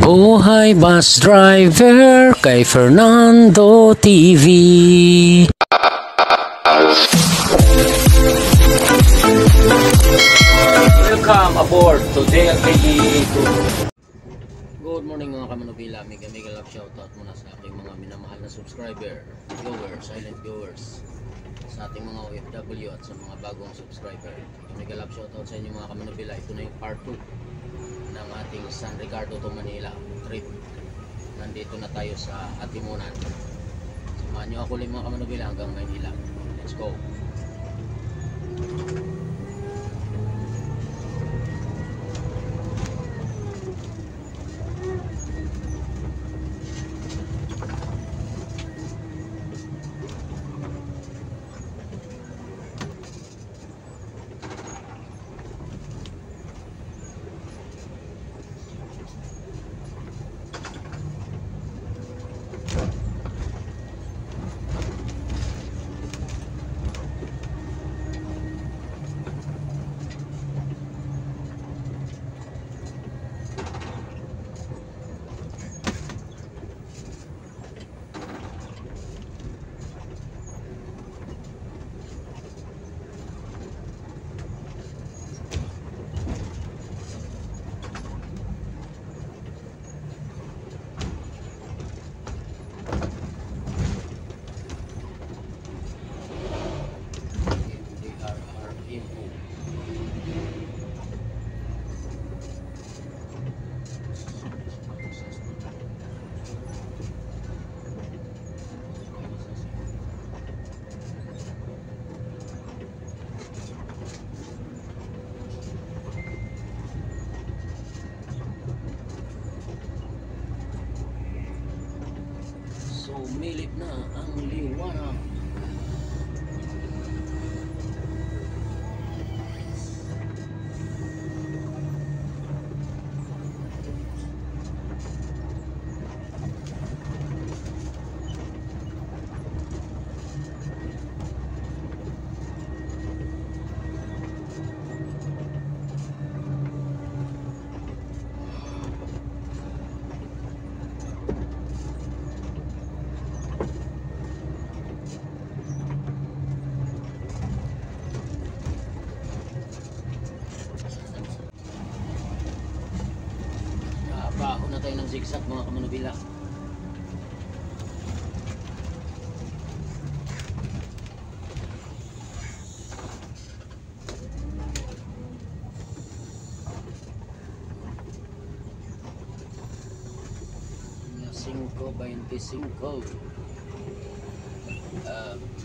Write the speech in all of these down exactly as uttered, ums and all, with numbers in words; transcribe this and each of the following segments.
Buhay Bus Driver kay Fernando T V. Welcome aboard to J L K E two. Good morning mga kamanubila. Mega mega love shoutout muna sa ating mga minamahal na subscriber, viewers, silent viewers, sa ating mga O F W at sa mga bagong subscriber. Mega love shoutout sa inyo mga kamanubila. Ito na yung part two ng ating San Ricardo to Manila trip. Nandito na tayo sa Atimunan. Samahan nyo ako ulit mga kamanubila hanggang Manila. Let's go. Umilip na ang liwanag. Baho na tayo ng zigzag mga kamanubila. Cinco veinticinco. Uh,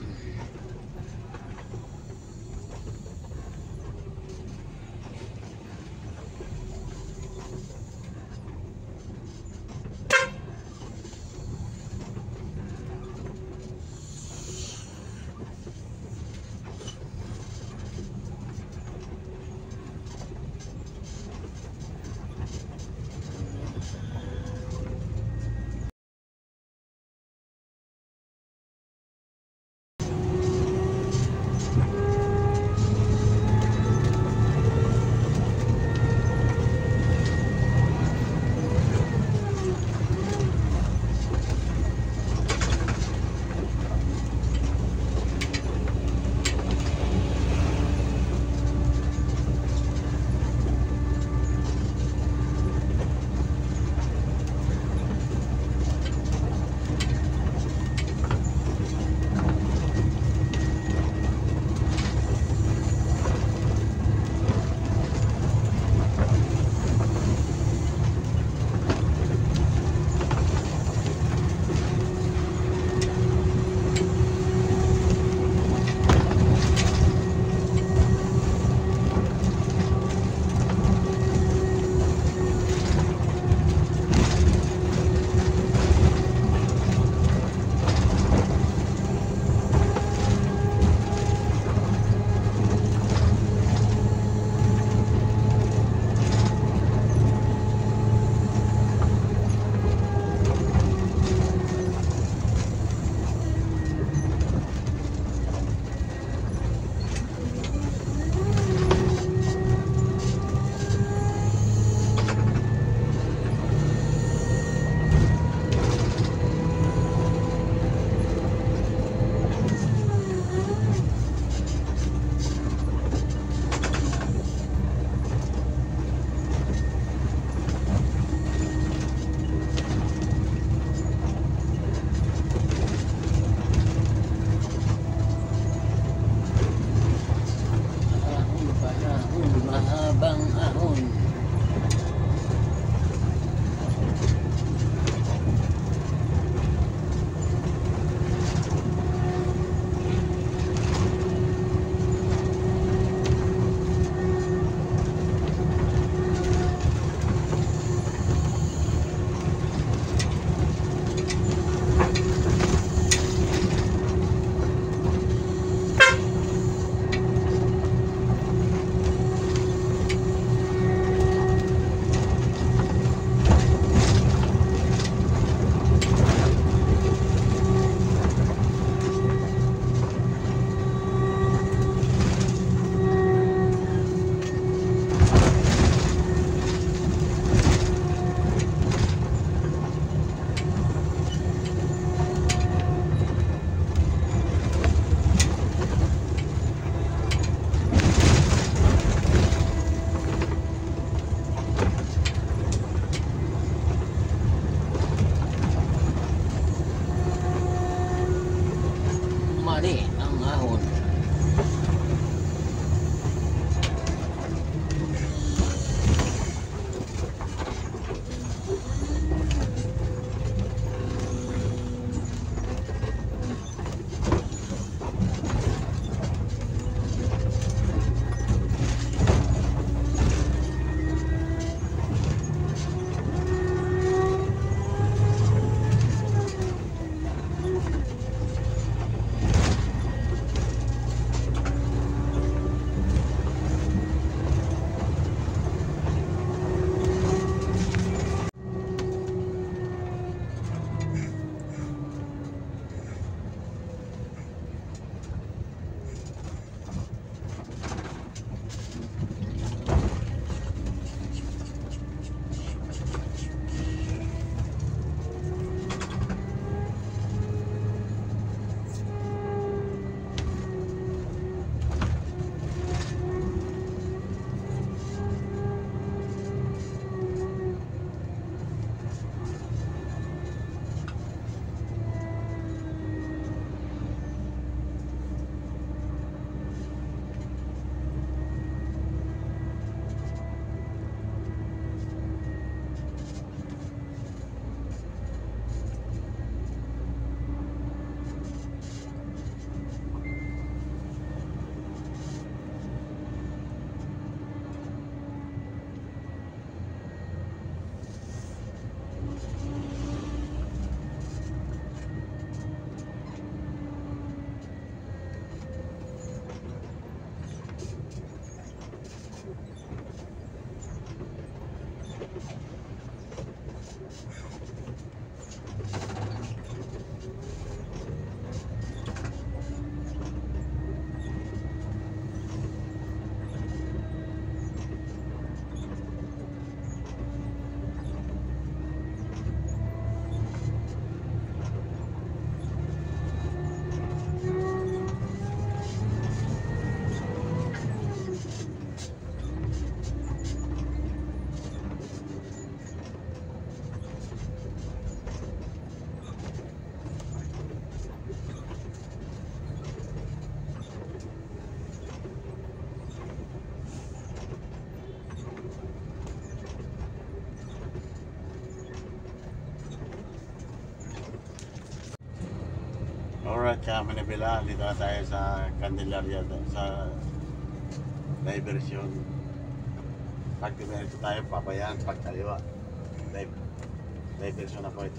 Alright, kaya Manibela, dito na tayo sa Candelaria, sa diversion. Pag dimerito tayo, pabayaan, pag kaliwa. Dive, diversion na po ito.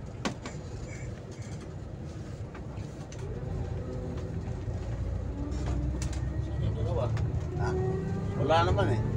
Saan yung dalawa? Ah, wala naman eh.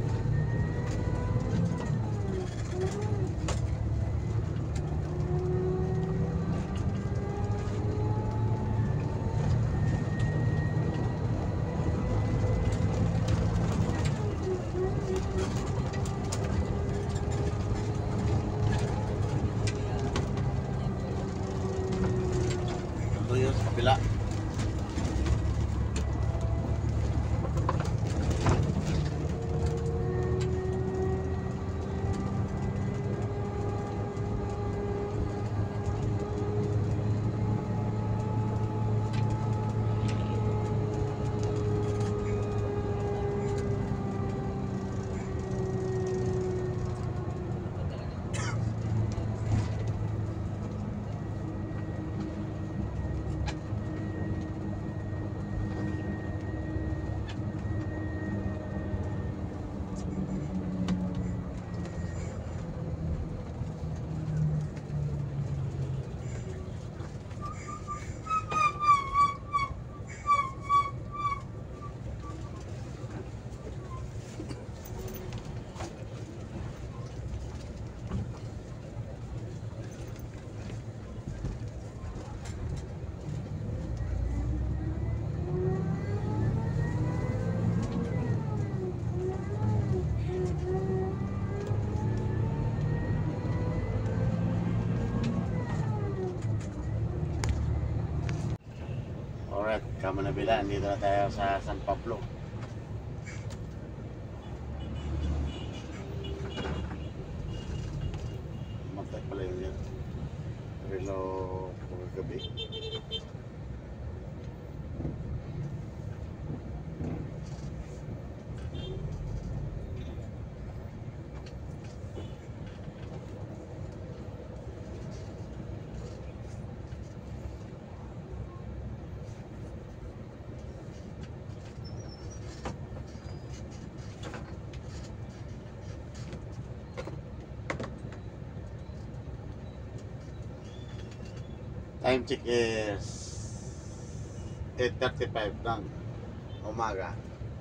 Ito yun sa kabila. Alright, Kamanabila, dito na tayo sa San Pablo. Matay pala yun yan. Relo gabi. Time check is eight thirty-five ng umaga.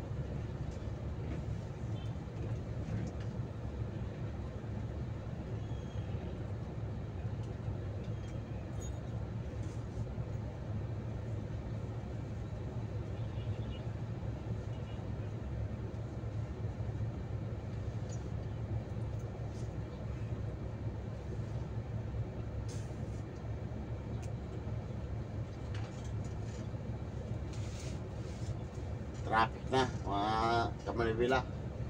Traffic na, mga Kamanibila.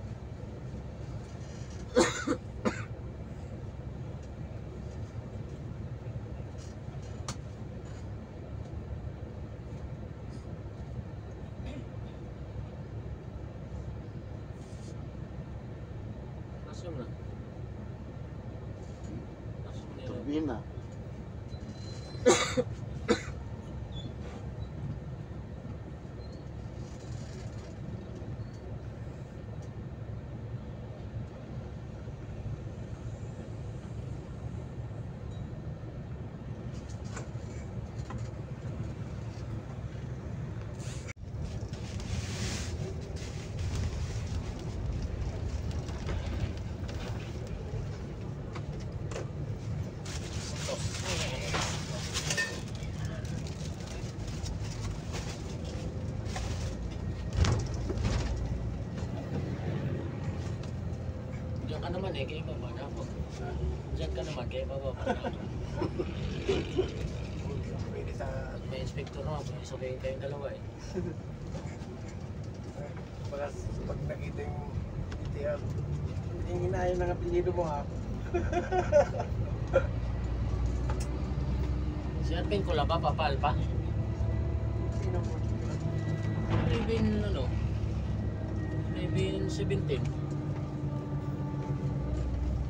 Nasaan na? Nasaan na yun? Turbina. Diyan ka naman eh, kaya baba na ako. Diyan ka naman, kaya baba na ako. Pwede sa May inspector na ako, sabihin kayong dalawa eh. mga pag nakita yung itiyan. Yung inayon ng apelido mo ha. Si Arvin ko lang ba, papal pa? Sino mo? Arvin ano? Arvin seventeen.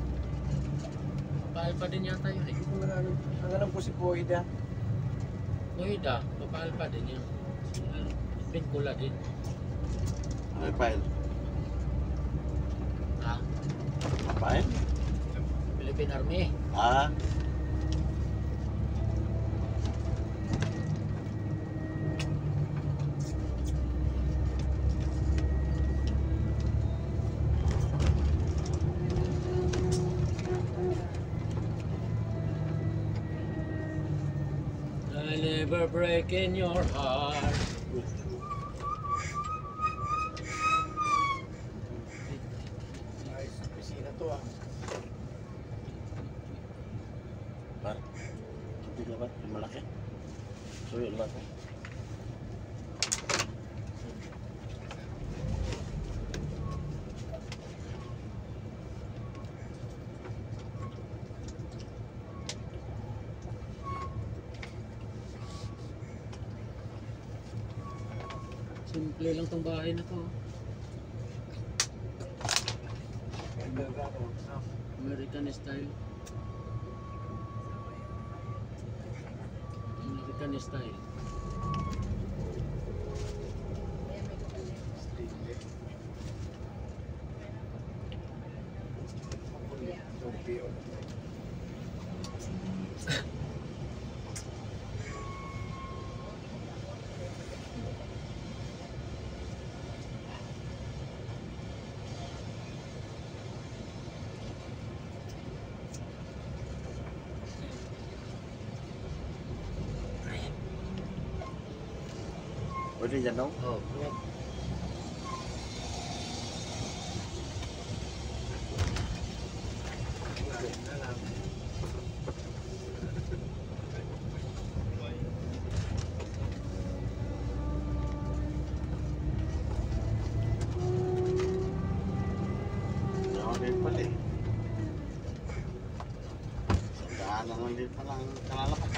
Papal pa din yata yun eh. Ang alam, ang alam ko si Boyd ha. Kuhida, mapahal pa din yan. Pinkula din. May file. Ha? File? Philippine Army. Ah. I never break in your heart. Ayos na opisina to ah. Par. Hindi ka ba? Yung malaki. Suyo lang ako. Simple lang tong bahay na to. Ganda ka ako. Ah, American style. American style. stainless. Tokyo. Pwede dyan daw? Oh, Na lang. Ako din pala eh. Sandaan naman din pala ang kalalakas.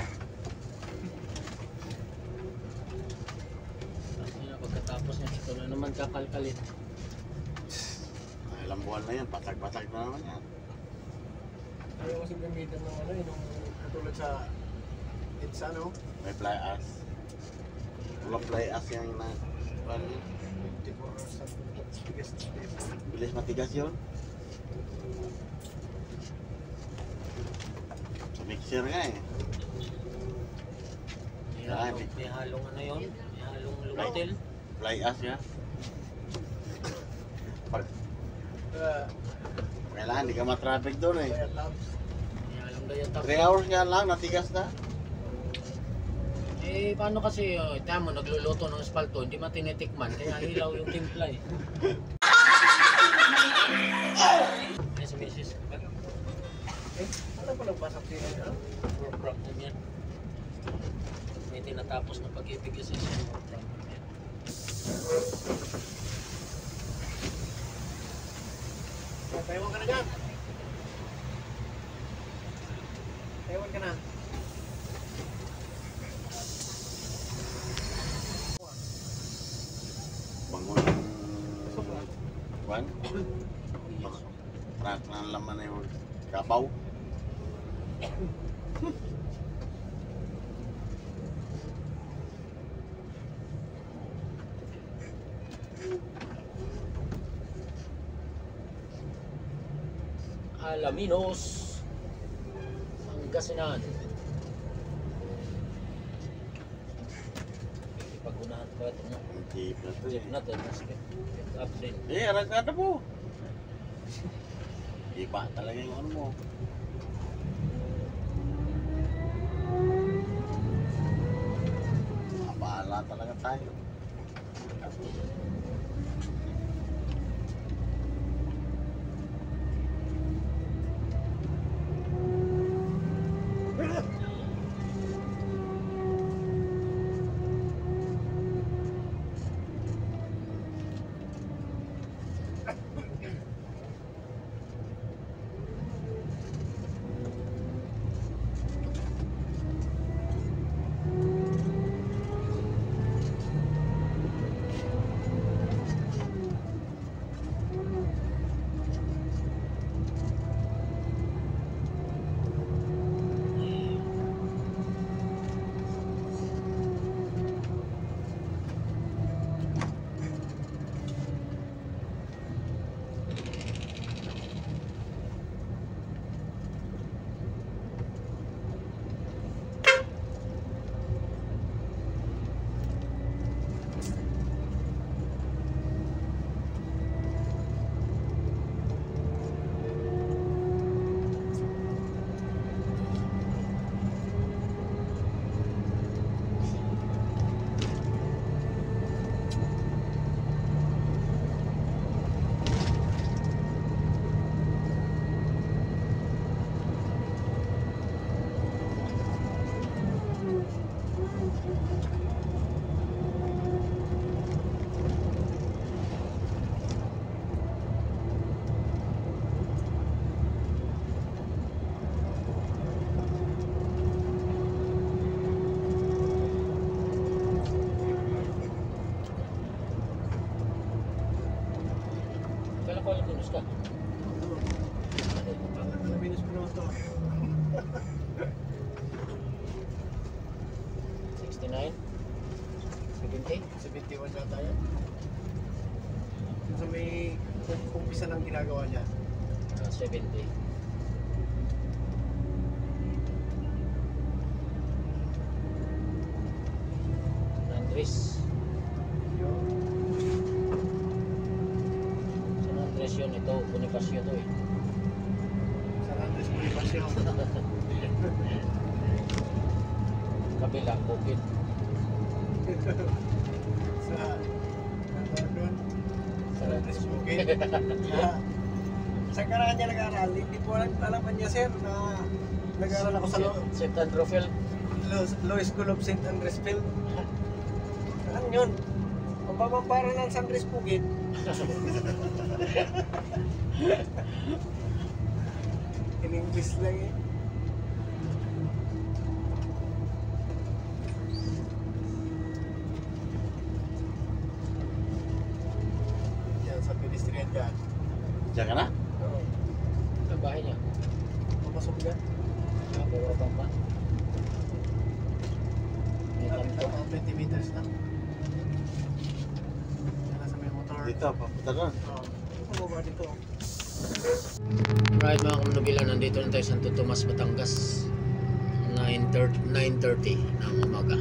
tapos na pagkatapos niya, ito na naman kakalkalit. Ay, ilang buwan na yan, patag-patag na naman yan. Ayaw kasi gamitan ng ano, yung katulad sa Itza, no? May fly ash. Walang fly ash yan na. Ano, twenty-four hours sa tigas na dito. bilis matigas yun. Sa mixer nga eh. May halong, may halong ano yun? May halong lumatil. Fly ash yan. Pag Uh, kailangan, hindi ka matraffic doon eh. Kaya labs. May halong dayatap. three hours nga lang, natigas na. Eh, paano kasi, uh, tama mo, nagluluto ng espalto, hindi matinitikman, kaya hilaw yung timpla eh. Ay, si misis. Eh, ano pa nagpasok siya yun, ano? Work problem yan. May tinatapos na pag-ibig kasi siya. Work problem yan. Taiwan ka na dyan. Taiwan ka na. Bangon Juan, rak na laman na yung kabaw. Alaminos, Pangasinan. Pag-unahan ko ito na. Ang jeep na to Jeep eh. natin, mas get up din. Eh, aragkada po. Iba talaga yung ano mo. Abala talaga tayo. sixty-nine? seventy? seventy-one yata yan. Yung sa may umpisa ng ginagawa niya. Uh, seventy. Andres. San Andres yun, ito, Bonifacio to eh. Sa Andres Bonifacio. Kabila, bukid. Sa ano doon? Sa Andres Bukid. Sa sa karahan niya nag-aaral. Hindi po alam, alaman niya sir na nag-aaral ako sa Lo, Saint Andrew Field. Lo, Law School of Saint Andres Field. Ano yun? Pagpapambara ng San Andres Bukid. In-English lang eh. Yan sa pedestrian dyan. Diyan ka na? Oo. Sa bahay niya. Papasok dyan. Nakapura pa pa. May Lapit kanto. lang mga twenty meters na. Yan na sa may motor. Dito, papunta doon. Oo. Pababa dito. Right mga kamanubila, nandito na tayo sa Santo Tomas, Batangas. nine thirty ng umaga.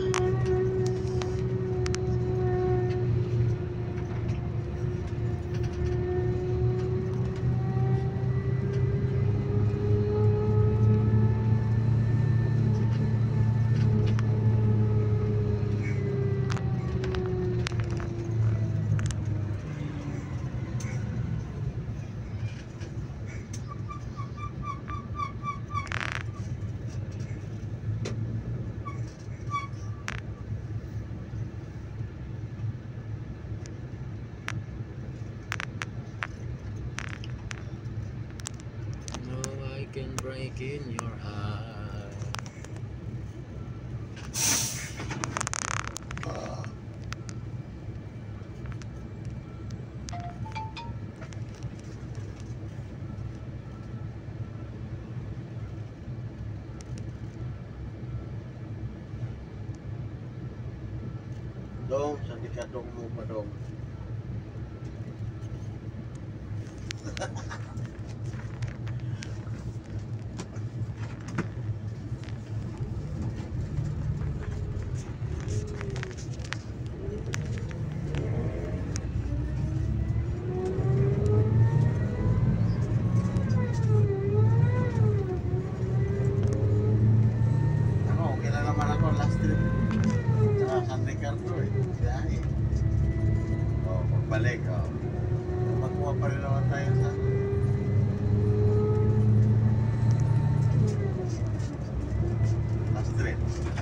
Can break in your eye. Dong, sandi ka dong mo pa dong. Ano, okay na naman ako last trip. Sa San Ricardo eh. Biyahe. O, pagbalik o. Magkuha pa rin naman tayo sa last trip.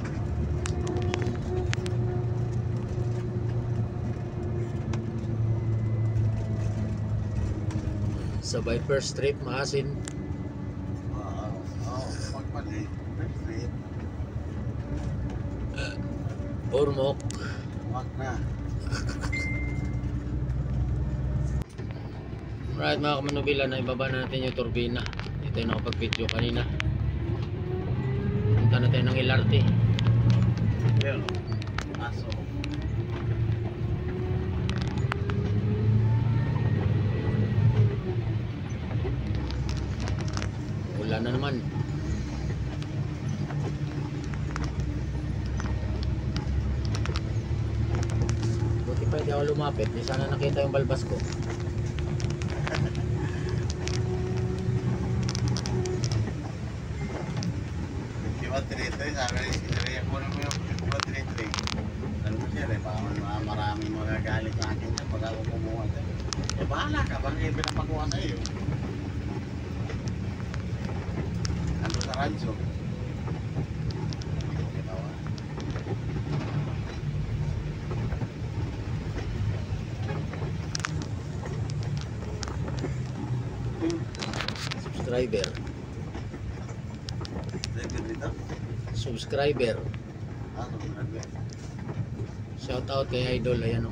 Sa Viper Strip, maasin. Oo, oo, pagbalik. Next trip. Ormoc. Wag na. Right mga kamanubila, na ibaba na natin yung turbina. Ito yung nakapag-video kanina. Punta na tayo ng L R T. Pero, aso. Wala na naman. Buti pa hindi ako lumapit. Di sana nakita yung balbas ko. Diba, tinitree, sabi rin, sinariya ko naman yung diba, tinitree. Ano mo siya, eh, baka ma- maraming magagalit sa akin yan pag ako kumuha siya. Eh, bahala ka, bakit yung pinapakuha sa iyo? Ano sa rancho? Ginawa. Subscriber. Driver dito? Subscriber. Ah, subscriber. Shout out kay Idol. Ayan o.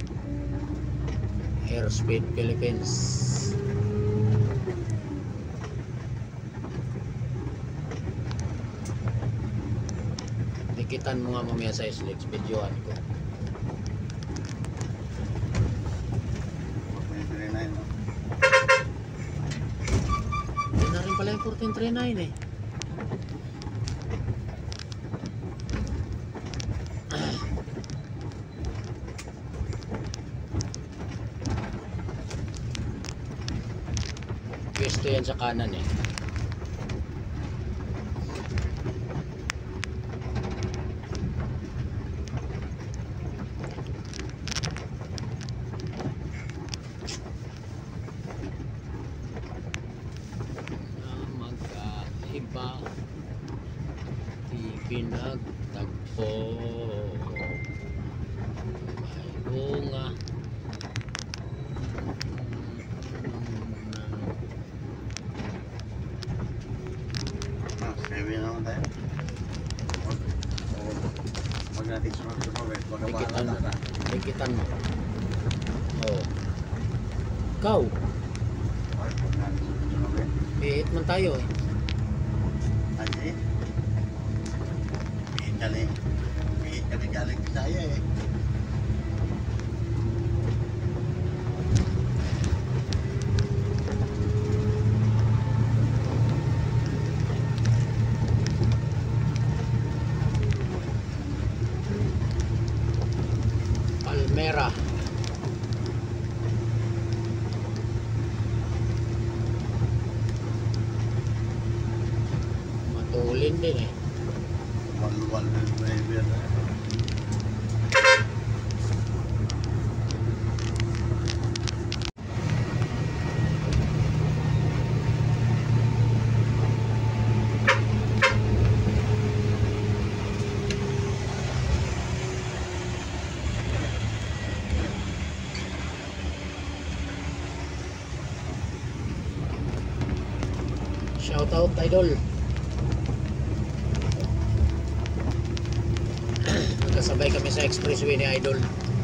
Airspeed Philippines. Dikitan mo nga mamaya sa S L X, videoan ko. fourteen thirty-nine, no? Yun na rin pala yung fourteen thirty-nine eh. Pwesto yan sa kanan eh. Magkaiba di pinagtagpo ay bunga Ah, seven naman tayo. Huwag- huwag- huwag natin sunod-sunod eh. Baka dikitan mo mahalata na. dikitan mo oh ikaw Huwag natin sunod-sunod eh. ihit man tayo eh. Kasi, pihit ka rin. Pihit ka rin galing Bisaya eh. Palmera. Matulin din eh. Wal-wal driver eh. Shout out idol. Nagkasabay kami sa expressway ni idol.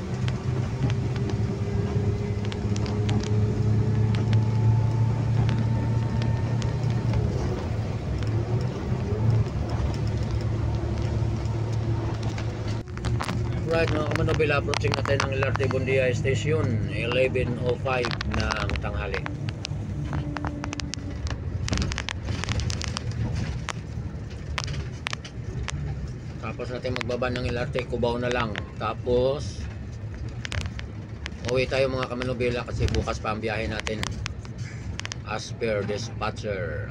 Right mga kamanobel, approaching natin ang L R T Bundia Station, eleven oh five ng tanghali. Tapos natin magbaba ng L R T Cubao na lang. Tapos uwi tayo mga kamanobela kasi bukas pa ang biyahe natin as per dispatcher.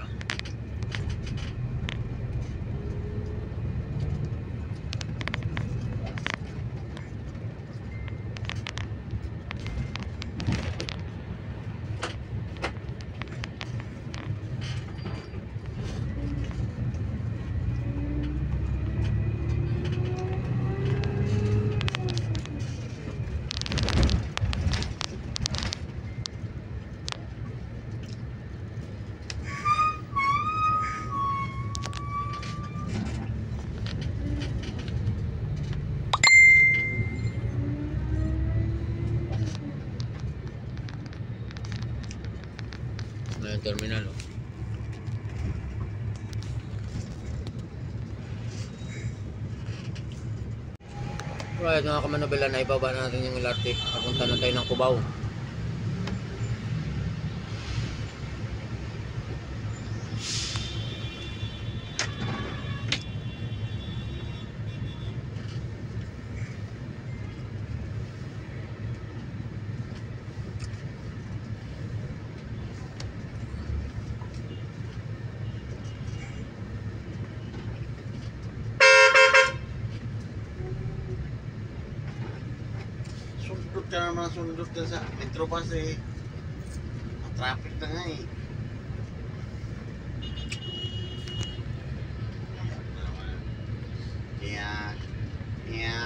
Na yung terminal oh. Right mga kamanobela, na ibaba natin yung L R T. Papunta na tayo ng Cubao. Sundot ka naman, sundot ka sa Metro Bus eh. Traffic na nga eh. Kaya, kaya,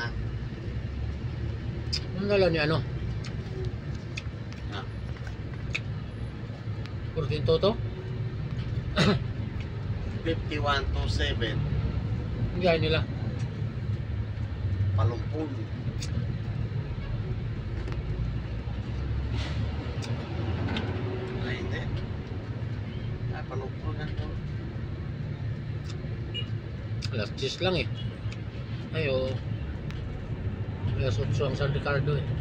Ano nala ni ano? ah, fourteen Toto? fifty-one to seven, Hindi nila. Palumpun. Ay, hindi. Ah, Palumpun na to. Alas diyes lang eh. Ay, oo. Alas otso ang San Ricardo eh.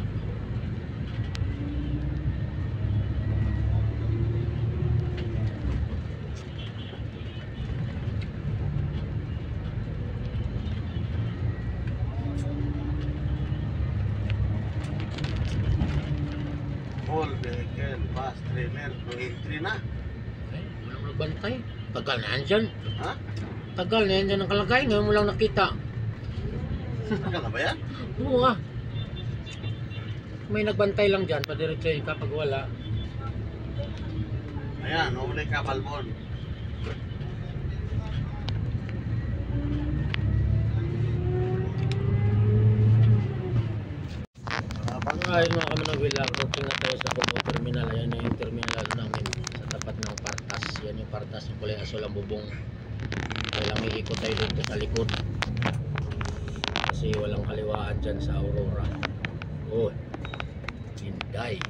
All vehicle, bus, trailer, no entry na. Ay, walang nagbantay. Tagal na yan dyan. Ha? Tagal na yan dyan ang kalagay. Ngayon mo lang nakita. Tagal na ba yan? Oo ah. May nagbantay lang dyan. Padiretso kapag wala. Ayan, uli ka, Balbon. Ay, mga kamanawila, approaching na tayo sa Cubao Terminal. Ayan na yung terminal namin sa tapat ng Partas. Yan yung Partas ng kulay asul ang bubong. Kailang iikot tayo dito sa likod kasi walang kaliwaan dyan sa Aurora. Oh, Inday.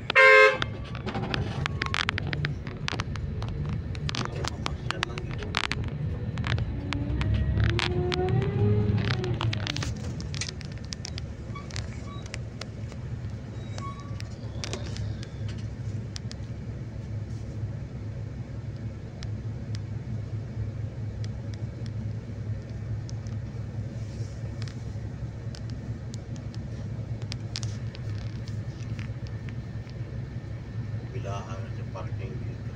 Yan lang yun. Bilahan sa parking dito.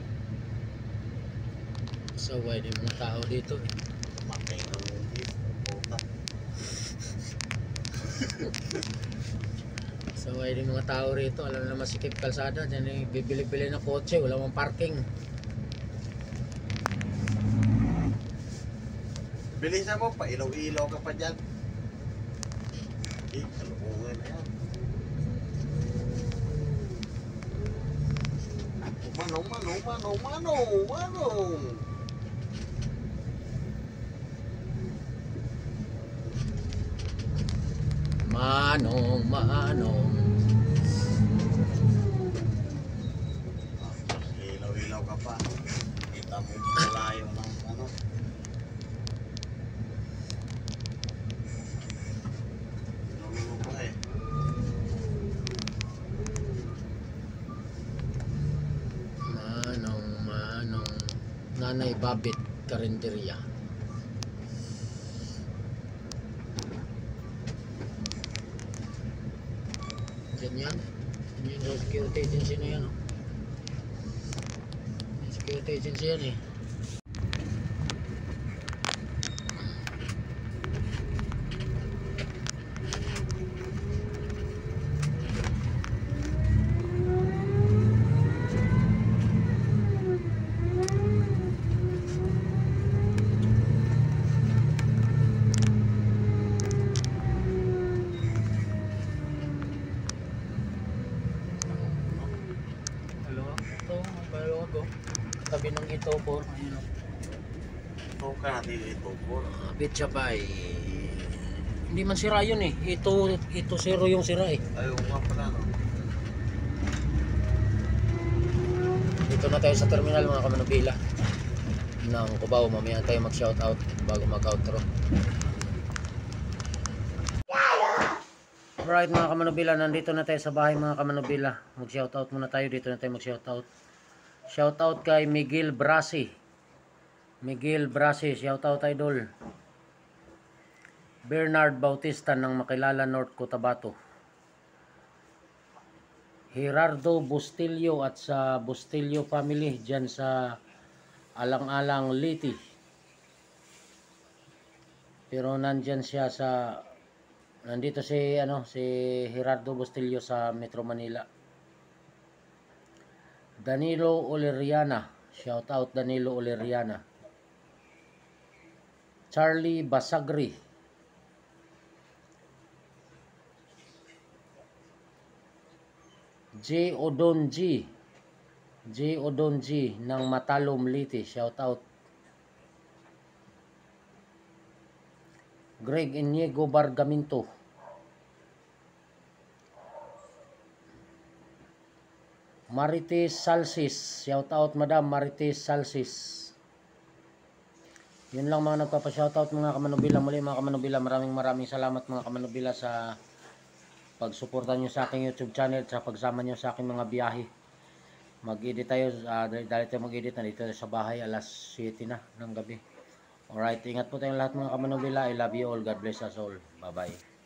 So, why di mga tao dito? Making ng jeep. Puta. So, why di mga tao rito? Alam na masikip kalsada. Diyan yung bibili-bili na kotse. Wala mang parking. Bilisan mo, pailaw-ilaw ka pa dyan. Eh, kalungan na yan. Manong, manong, manong, manong, manong. Manong, manong. Ah, tapos ilaw-ilaw ka pa. Kita mo malayo ng ano. Ilaw-ilaw pa eh. Manong, manong. Nanay Babit Karinderya. Yan yan. Yan yung security agency na yan. Oh. Yung security agency yan eh. Bago tabi ng ito po ayun o Ito ka natin ito po. uh, Bitcha Bay hindi man sira yun eh ito, ito zero yung sira eh Ayaw nga pala no. dito na tayo sa terminal mga kamanubila ng Cubao. Mamaya tayo mag shoutout bago mag outro. Alright mga kamanubila, nandito na tayo sa bahay mga kamanubila. Mag shoutout muna tayo. Dito na tayo mag shoutout. Shoutout kay Miguel Brasi. Miguel Brasi, shoutout idol. Bernard Bautista ng Makilala North Cotabato. Gerardo Bustillo at sa Bustillo family dyan sa Alang-Alang Liti. Pero nandyan siya sa nandito si ano si Gerardo Bustillo sa Metro Manila. Danilo Oleriana, shout out Danilo Oleriana. Charlie Basagri. J Odonji. J Odonji ng Matalom Liti, shout out. Greg Iniego Bargaminto. Marites Salsis, shout out Madam Marites Salsis. Yun lang mga nagpapa-shoutout mga kamanubila. Muli mga kamanubila, maraming maraming salamat mga kamanubila sa pagsuporta nyo sa aking YouTube channel at sa pagsama nyo sa aking mga biyahe. Mag-edit tayo, uh, dahil tayo mag-edit na dito sa bahay, alas siyete na ng gabi. Alright, ingat po tayong lahat mga kamanubila. I love you all. God bless us all. Bye bye.